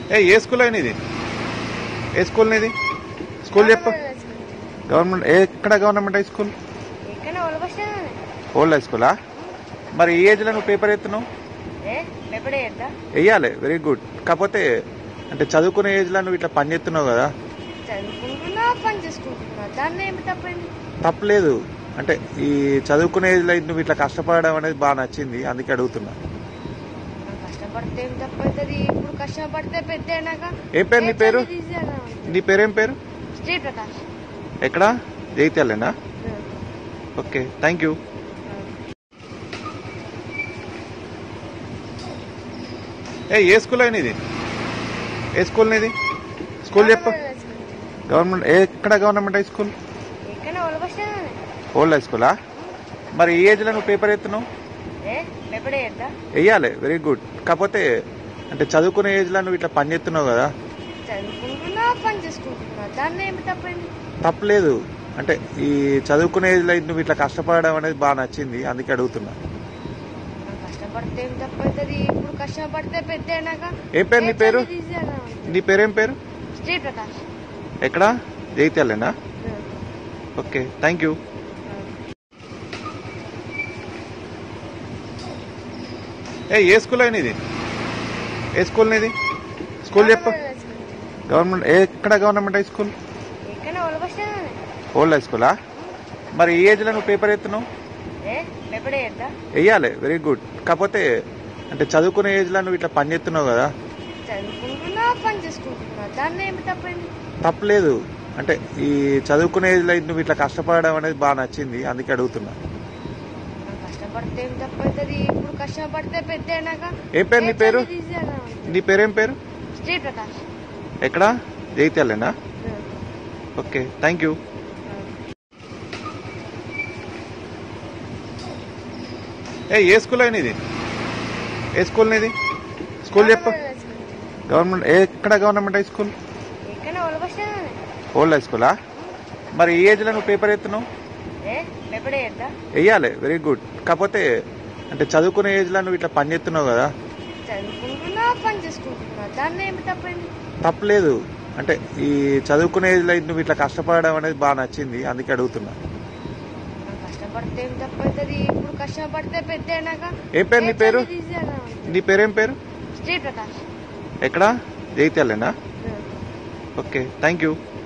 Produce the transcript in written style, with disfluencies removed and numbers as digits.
ఏ school అయినా ఇది? ఏ స్కూల్ ఇది? స్కూల్ చెప్పు. గవర్నమెంట్ ఎక్కడ government high school? Old high స్కూలా? మరి ఈ ఏజ్ లో నువ్వు పేపర్ ఎత్తున్నావు? వెయ్యాలి, వెరీ గుడ్. కాకపోతే అంటే చదువుకునే ఏజ్ లో నువ్వు ఇట్లా పని చేస్తున్నావు కదా. తప్పలేదు. అంటే ఈ చదువుకునే ఏజ్ లో నువ్వు ఇట్లా కష్టపడడం అనేది బాగా నచ్చింది, అందుకే అడుగుతున్నా. ఏం పేరు నీ పేరు? నీ పేరేం పేరు? శ్రీప్రకాష్. ఎక్కడ? జైత్యాలేనా? Okay, thank you. ఏ స్కూల్ అయినా ఇది? ఏ స్కూల్ ఇది? స్కూల్ చెప్పు. గవర్నమెంట్ ఎక్కడ government high school? Old high స్కూలా? మరి ఈ ఏజ్ లో నువ్వు పేపర్ ఎత్తున్నావు? వెయ్యాలి, వెరీ గుడ్. కాకపోతే అంటే చదువుకునే ఏజ్ లో నువ్వు ఇట్లా పని చేస్తున్నావు కదా. తప్పలేదు. అంటే ఈ చదువుకునే ఏజ్ లో నువ్వు ఇట్లా కష్టపడడం అనేది బాగా నచ్చింది, అందుకే అడుగుతున్నా. ఏం పేరు నీ పేరు? నీ పేరేం పేరు? శ్రీప్రకాష్. ఎక్కడ? జైత్యాలేనా? Okay, thank you. ఏ స్కూల్ అయినా ఇది? ఏ స్కూల్ ఇది? స్కూల్ చెప్పు. గవర్నమెంట్ ఎక్కడ government high school? Old high స్కూలా? మరి ఈ ఏజ్ లో నువ్వు పేపర్ ఎత్తున్నావు? వెయ్యాలి, వెరీ గుడ్. కాకపోతే అంటే చదువుకునే ఏజ్ లో నువ్వు ఇట్లా పని చేస్తున్నావు కదా. తప్పలేదు. అంటే ఈ చదువుకునే ఏజ్ లో నువ్వు ఇట్లా కష్టపడడం అనేది బాగా నచ్చింది, అందుకే అడుగుతున్నా. ఏం పేరు నీ పేరు? నీ పేరేం పేరు? శ్రీప్రకాష్. ఎక్కడ? జైత్యాలేనా? Okay, thank you. ఏ స్కూల్ అయినా ఇది? ఏ స్కూల్ ఇది? స్కూల్ చెప్పు. గవర్నమెంట్ ఎక్కడ government high school? Old high స్కూలా? మరి ఈ ఏజ్ లో నువ్వు పేపర్ ఎత్తున్నావు? వెయ్యాలి, వెరీ గుడ్. కాకపోతే అంటే చదువుకునే ఏజ్ లో నువ్వు ఇట్లా పని చేస్తున్నావు కదా. తప్పలేదు. అంటే ఈ చదువుకునే ఏజ్ లో నువ్వు ఇట్లా కష్టపడడం అనేది బాగా నచ్చింది, అందుకే అడుగుతున్నా. ఏం పేరు నీ పేరు? నీ పేరేం పేరు? శ్రీప్రకాష్. ఎక్కడ? జైత్యాలేనా? Okay, thank you.